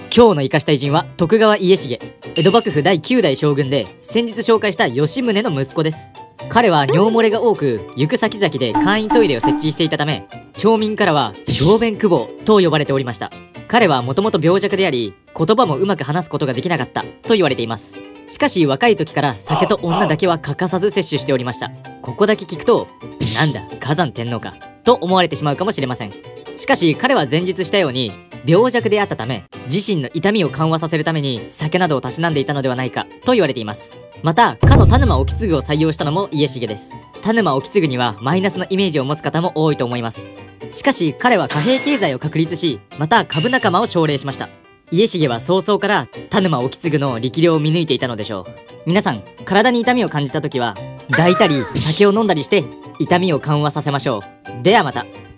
今日の生かした偉人は徳川家重。江戸幕府第9代将軍で、先日紹介した吉宗の息子です。彼は尿漏れが多く、行く先々で簡易トイレを設置していたため、町民からは小便久保と呼ばれておりました。彼はもともと病弱であり、言葉もうまく話すことができなかったと言われています。しかし若い時から酒と女だけは欠かさず摂取しておりました。ここだけ聞くと、なんだ火山天皇かと思われてしまうかもしれません。しかし彼は前述したように病弱であったため、自身の痛みを緩和させるために酒などをたしなんでいたのではないかと言われています。またかの田沼意次を採用したのも家重です。田沼意次にはマイナスのイメージを持つ方も多いと思います。しかし彼は貨幣経済を確立し、また株仲間を奨励しました。家重は早々から田沼意次の力量を見抜いていたのでしょう。皆さん、体に痛みを感じた時は抱いたり酒を飲んだりして痛みを緩和させましょう。ではまた。